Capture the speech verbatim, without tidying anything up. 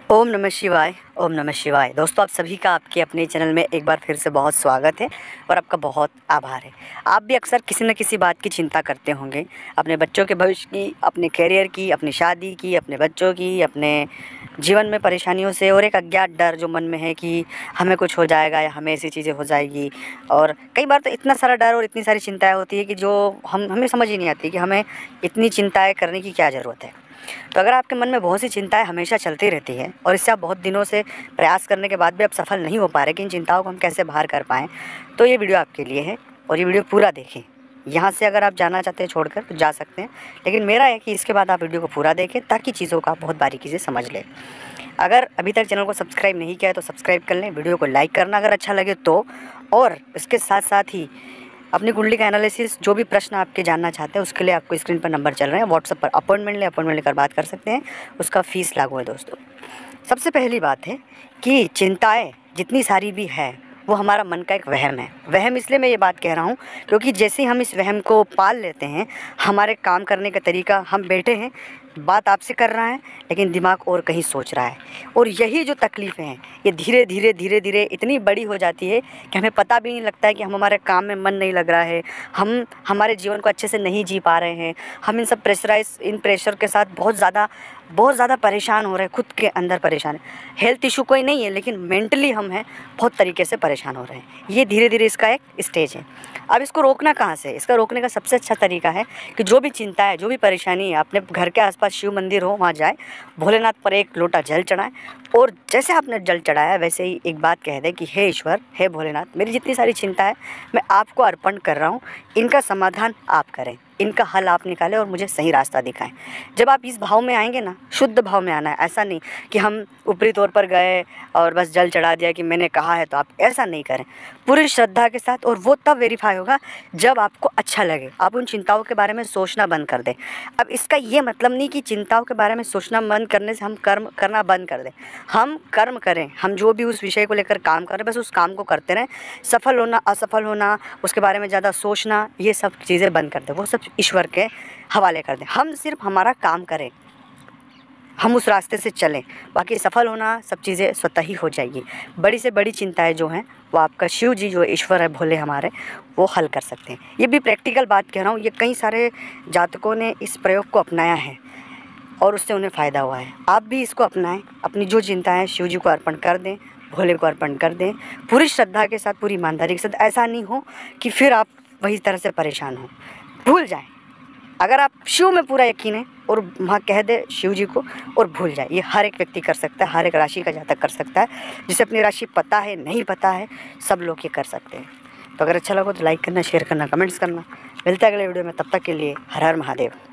ओम नमः शिवाय। ओम नमः शिवाय। दोस्तों, आप सभी का आपके अपने चैनल में एक बार फिर से बहुत स्वागत है और आपका बहुत आभार है। आप भी अक्सर किसी न किसी बात की चिंता करते होंगे, अपने बच्चों के भविष्य की, अपने करियर की, अपनी शादी की, अपने बच्चों की, अपने जीवन में परेशानियों से, और एक अज्ञात डर जो मन में है कि हमें कुछ हो जाएगा या हमें ऐसी चीज़ें हो जाएगी। और कई बार तो इतना सारा डर और इतनी सारी चिंताएँ होती है कि जो हम हमें समझ ही नहीं आती कि हमें इतनी चिंताएँ करने की क्या ज़रूरत है। तो अगर आपके मन में बहुत सी चिंताएं हमेशा चलती रहती है और इससे आप बहुत दिनों से प्रयास करने के बाद भी आप सफल नहीं हो पा रहे कि इन चिंताओं को हम कैसे बाहर कर पाएँ, तो ये वीडियो आपके लिए है और ये वीडियो पूरा देखें। यहाँ से अगर आप जाना चाहते हैं छोड़कर तो जा सकते हैं, लेकिन मेरा है कि इसके बाद आप वीडियो को पूरा देखें ताकि चीज़ों का आप बहुत बारीकी से समझ लें। अगर अभी तक चैनल को सब्सक्राइब नहीं किया है तो सब्सक्राइब कर लें, वीडियो को लाइक करना अगर अच्छा लगे तो, और इसके साथ साथ ही अपनी कुंडली का एनालिसिस, जो भी प्रश्न आपके जानना चाहते हैं उसके लिए आपको स्क्रीन पर नंबर चल रहे हैं, व्हाट्सएप पर अपॉइंटमेंट लें, अपॉइंटमेंट लेकर बात कर सकते हैं। उसका फ़ीस लागू है। दोस्तों, सबसे पहली बात है कि चिंताएं जितनी सारी भी है वो हमारा मन का एक वहम है। वहम इसलिए मैं ये बात कह रहा हूँ क्योंकि जैसे ही हम इस वहम को पाल लेते हैं, हमारे काम करने का तरीका, हम बैठे हैं, बात आपसे कर रहा है लेकिन दिमाग और कहीं सोच रहा है, और यही जो तकलीफ़ें हैं ये धीरे धीरे धीरे धीरे इतनी बड़ी हो जाती है कि हमें पता भी नहीं लगता है कि हम हमारे काम में मन नहीं लग रहा है, हम हमारे जीवन को अच्छे से नहीं जी पा रहे हैं, हम इन सब प्रेशराइज इन प्रेशर के साथ बहुत ज़्यादा बहुत ज़्यादा परेशान हो रहे हैं, खुद के अंदर परेशान है। हेल्थ इशू कोई नहीं है लेकिन मेंटली हम हैं बहुत तरीके से परेशान हो रहे हैं। ये धीरे धीरे इसका एक स्टेज है। अब इसको रोकना कहाँ से? इसका रोकने का सबसे अच्छा तरीका है कि जो भी चिंता है, जो भी परेशानी है, अपने घर के आसपास शिव मंदिर हो वहाँ जाए, भोलेनाथ पर एक लोटा जल चढ़ाएं, और जैसे आपने जल चढ़ाया वैसे ही एक बात कह दें कि हे ईश्वर, हे भोलेनाथ, मेरी जितनी सारी चिंता है मैं आपको अर्पण कर रहा हूँ, इनका समाधान आप करें, इनका हल आप निकालें और मुझे सही रास्ता दिखाएं। जब आप इस भाव में आएंगे ना, शुद्ध भाव में आना है, ऐसा नहीं कि हम ऊपरी तौर पर गए और बस जल चढ़ा दिया कि मैंने कहा है तो आप, ऐसा नहीं करें, पूरी श्रद्धा के साथ। और वो तब वेरीफाई होगा जब आपको अच्छा लगे, आप उन चिंताओं के बारे में सोचना बंद कर दें। अब इसका ये मतलब नहीं कि चिंताओं के बारे में सोचना बंद करने से हम कर्म करना बंद कर दें। हम कर्म करें, हम जो भी उस विषय को लेकर काम कर रहे हैं बस उस काम को करते रहें। सफल होना, असफल होना, उसके बारे में ज़्यादा सोचना, ये सब चीज़ें बंद कर दें, वो सब ईश्वर के हवाले कर दें। हम सिर्फ हमारा काम करें, हम उस रास्ते से चलें, बाकी सफल होना सब चीज़ें स्वतः ही हो जाएगी। बड़ी से बड़ी चिंताएं जो हैं वो आपका शिव जी, जो ईश्वर है भोले हमारे, वो हल कर सकते हैं। ये भी प्रैक्टिकल बात कह रहा हूँ, ये कई सारे जातकों ने इस प्रयोग को अपनाया है और उससे उन्हें फ़ायदा हुआ है। आप भी इसको अपनाएं, अपनी जो चिंताएं शिव जी को अर्पण कर दें, भोले को अर्पण कर दें, पूरी श्रद्धा के साथ, पूरी ईमानदारी के साथ। ऐसा नहीं हो कि फिर आप वही तरह से परेशान हो, भूल जाएं। अगर आप शिव में पूरा यकीन है और वहाँ कह दे शिव जी को और भूल जाए, ये हर एक व्यक्ति कर सकता है, हर एक राशि का जातक कर सकता है। जिसे अपनी राशि पता है, नहीं पता है, सब लोग ये कर सकते हैं। तो अगर अच्छा लगा तो लाइक करना, शेयर करना, कमेंट्स करना। मिलता है अगले वीडियो में, तब तक के लिए हर हर महादेव।